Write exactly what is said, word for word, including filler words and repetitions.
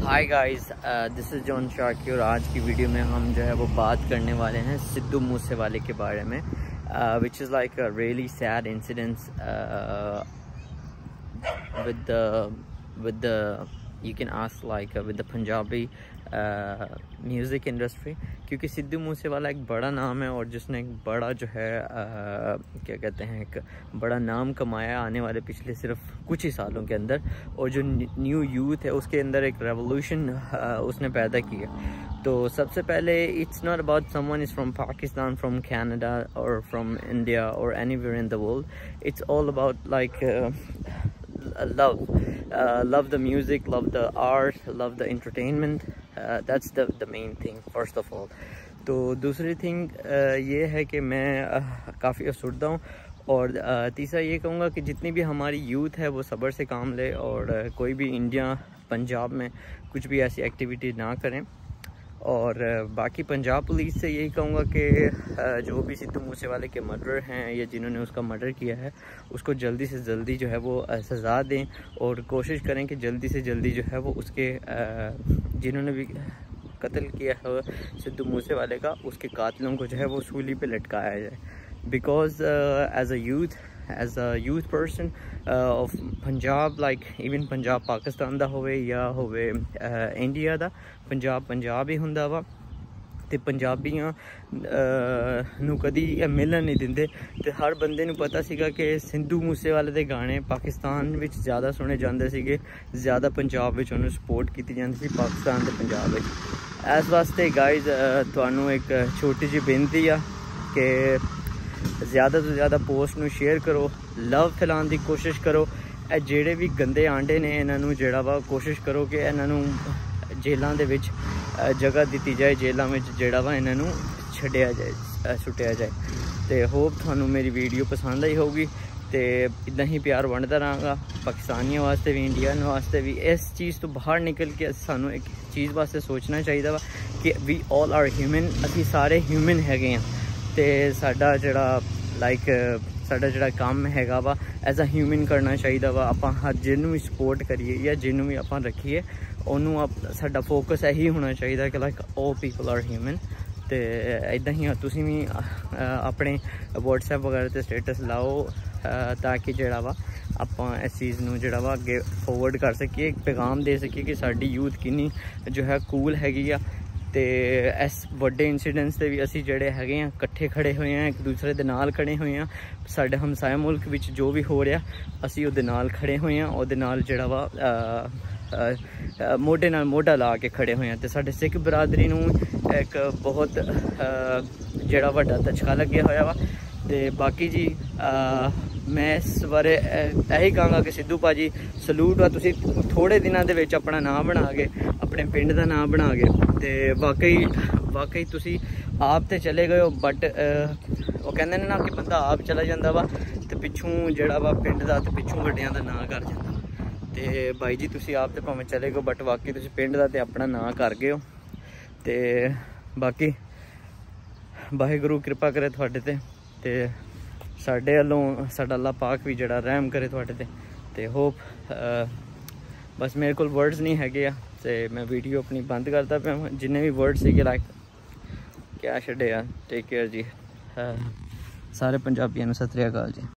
Hi guys, this is John Shaki और आज की वीडियो में हम जो है वो बात करने वाले हैं सिद्धू मूसेवाले के बारे में, which is like a really sad incidents with with the you can ask like with the Punjabi music industry, क्योंकि सिद्धू मूसेवाला एक बड़ा नाम है और जिसने एक बड़ा जो है uh, क्या कहते हैं एक बड़ा नाम कमाया आने वाले पिछले सिर्फ कुछ ही सालों के अंदर। और जो न्यू यूथ है उसके अंदर एक रेवोल्यूशन uh, उसने पैदा किया। तो सबसे पहले it's not about someone is from Pakistan, from Canada और फ्रॉम इंडिया और anywhere in the world. It's all about like love uh, love the music, love the art, love the entertainment. uh, that's the the main thing first of all. तो दूसरी thing uh, ये है कि मैं uh, काफ़ी अफसुर्दा हूँ और uh, तीसरा ये कहूँगा कि जितनी भी हमारी यूथ है वो सब्र से काम ले और uh, कोई भी इंडिया पंजाब में कुछ भी ऐसी एक्टिविटी ना करें। और बाकी पंजाब पुलिस से यही कहूँगा कि जो भी सिद्धू मूसेवाले के मर्डर हैं या जिन्होंने उसका मर्डर किया है उसको जल्दी से जल्दी जो है वो सज़ा दें और कोशिश करें कि जल्दी से जल्दी जो है वो उसके जिन्होंने भी कत्ल किया है सिद्धू मूसेवाले का उसके कातिलों को जो है वो सूली पे लटकाया जाए। Because as a youth as a youth person of Punjab, like even Punjab Pakistan ਦਾ ਹੋਵੇ ਜਾਂ ਹੋਵੇ ਇੰਡੀਆ ਦਾ, ਪੰਜਾਬ ਪੰਜਾਬ ਹੀ ਹੁੰਦਾ ਵਾ ਤੇ ਪੰਜਾਬੀਆਂ ਨੂੰ ਕਦੀ ਮਿਲਣ ਨਹੀਂ ਦਿੰਦੇ। ਤੇ ਹਰ ਬੰਦੇ ਨੂੰ ਪਤਾ ਸੀਗਾ ਕਿ ਸਿੱਧੂ ਮੂਸੇਵਾਲੇ ਦੇ ਗਾਣੇ ਪਾਕਿਸਤਾਨ ਵਿੱਚ ਜ਼ਿਆਦਾ ਸੁਣੇ ਜਾਂਦੇ ਸੀਗੇ, ਜ਼ਿਆਦਾ ਪੰਜਾਬ ਵਿੱਚ ਉਹਨੂੰ ਸਪੋਰਟ ਕੀਤੀ ਜਾਂਦੀ ਸੀ ਪਾਕਿਸਤਾਨ ਤੇ ਪੰਜਾਬ ਵਿੱਚ। ਇਸ ਵਾਸਤੇ ਗਾਈਜ਼ ਤੁਹਾਨੂੰ ਇੱਕ ਛੋਟੀ ਜਿਹੀ ਬੇਨਤੀ ਆ ਕਿ ज़्यादा तो ज़्यादा पोस्ट नूं शेयर करो, लव फैलाने की कोशिश करो। ए जेड़े भी गंदे आंडे ने इन्हों जेड़ा वा कोशिश करो कि इन्हों जेलों के विच जगह दी जाए, जेलों में जेड़ा वा इन्हों छड्डिया जाए, सुटिया जाए। तो होप थानू मेरी वीडियो पसंद आई होगी। तो इदा ही प्यार वंडदा रहांगा पाकिस्तानियों वास्ते भी, इंडियन वास्ते भी। इस चीज़ तो बाहर निकल के सानू एक चीज़ वास्ते सोचना चाहिए वा कि वी ऑल आर ह्यूमन, असी सारे ह्यूमन हैगे हैं। तो साडा जिहड़ा लाइक साडा जिहड़ा काम हैगा वा एज अ ह्यूमन करना चाहिए वा। आपां हर जिन्नू भी सपोर्ट करिए या जिन्नू भी आपां रखिए उन्होंने आप साडा फोकस यही होना चाहिए कि like all people are human. तो इदा ही तुसीं भी अपने व्हाट्सएप वगैरह ते स्टेटस लाओ ताकि जिहड़ा वा आपां इस चीज़ नूं जिहड़ा वा अगे फॉरवर्ड कर सकीए, एक पैगाम दे सकीए कि साडी यूथ किन्नी जो है कूल हैगी आ। तो इस वड्डे इंसीडेंट्स से भी असी जड़े हैगे हैं कट्ठे खड़े हुए हैं, एक दूसरे दे नाल खड़े हुए हैं। साडे हमसाया मुल्क विच जो भी हो रहा असी उहदे नाल खड़े हुए हैं, उहदे नाल जिहड़ा वा मोढे नाल मोढा ला के खड़े हुए हैं। तो साडे सिख बरादरी नूं एक बहुत जिहड़ा वड्डा धचका लग्या होया वा। तो बाकी जी आ, मैं इस बारे यही कहूँगा कि सिद्धू भाजी सलूट वा, तुसी थोड़े दिनों के अपना नाम बना के अपने पिंड का नाम बना के तो वाकई वाकई तुसी आप तो चले गए हो, बट वो कहते हैं ना कि बंदा आप चला जाता वा तो पिछों जड़ा वा पिंड का तो पिछों वड्डियां दा नां कर जाता। तो भाई जी तुसी आप तो भावें चले गए बट वाकई तुसी पिंड का तो अपना नां कर गए हो। तो बाकी वाहिगुरू कृपा करे तुहाडे ते ते साडे वालों साडा अल्लाह पाक भी जड़ा रहम करे तुहाडे ते। ते होप बस मेरे को वर्ड्स नहीं हैगे। तो मैं वीडियो अपनी बंद करता पाया, जिन्ने भी वर्ड से लाइक क्या छड्डे यार। टेक केयर जी, सारे पंजाबियों नूं सत श्री अकाल जी।